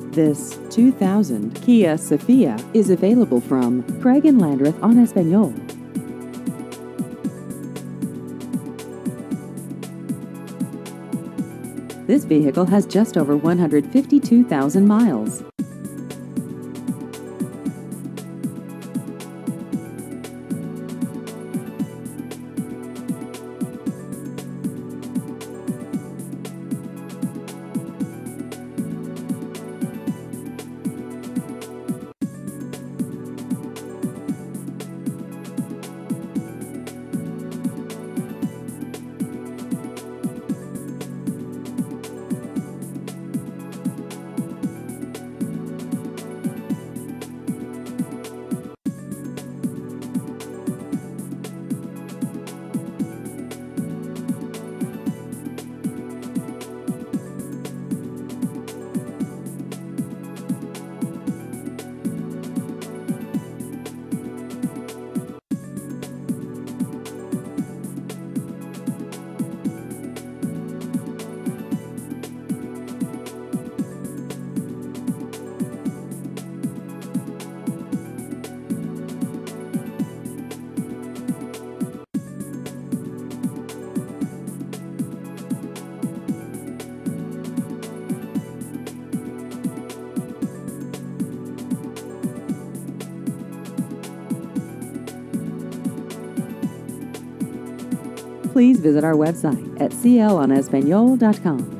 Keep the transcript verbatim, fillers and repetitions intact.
This two thousand Kia Sephia is available from Craig and Landreth on Espanol. This vehicle has just over one hundred fifty-two thousand miles. Please visit our website at c l on espanol dot com.